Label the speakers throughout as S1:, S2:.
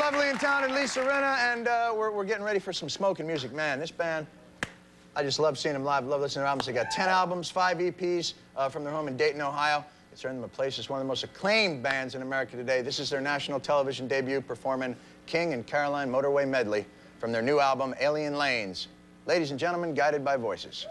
S1: lovely and talented Lisa Rinna, and we're getting ready for some smoking music. Man, this band, I just love seeing them live. Love listening to their albums. They got 10 albums, 5 EPs from their home in Dayton, Ohio. It's earned them a place as one of the most acclaimed bands in America today. This is their national television debut, performing King and Caroline Motorway Medley from their new album, Alien Lanes. Ladies and gentlemen, Guided by Voices.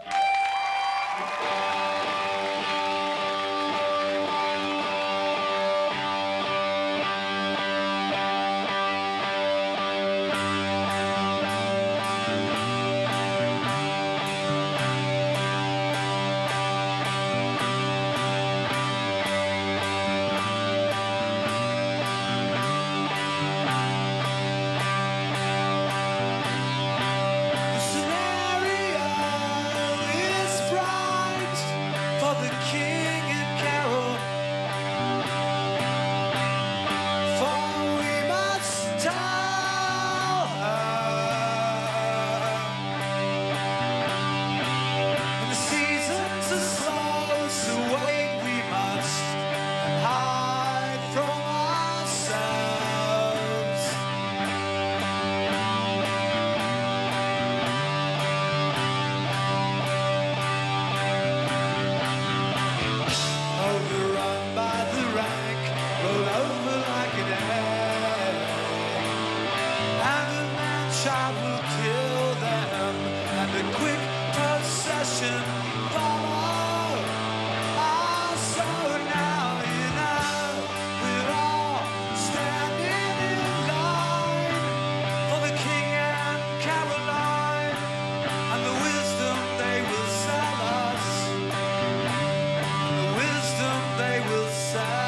S2: Shot will kill them, and a quick procession follow. Ah, so now you know we're all standing in line for the King and Caroline, and the wisdom they will sell us, and the wisdom they will sell.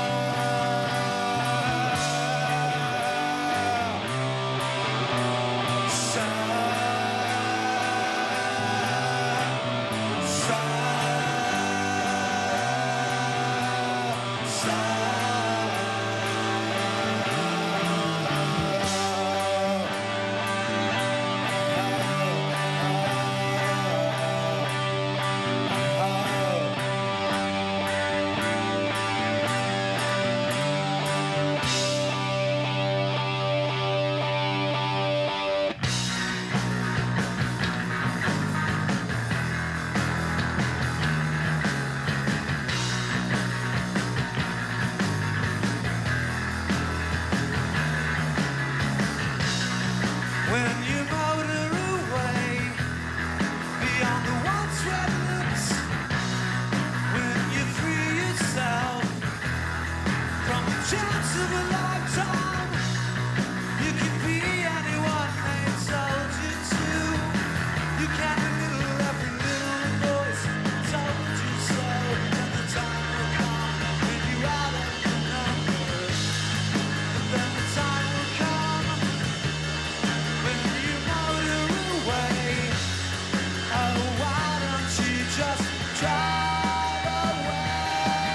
S2: When you motor away beyond the once red lips, when you free yourself from the chance of a lifetime, you can be anyone they told you to. You can belittle every little voice told you so, and the time will come when you're out of the numbers, and then the time will come when you motor away. Oh, why don't you just drive away?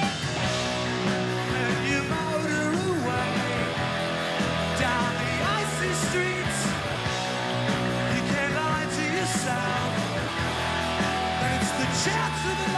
S2: When you motor away down the icy streets, you can't lie to yourself, and it's the chance of a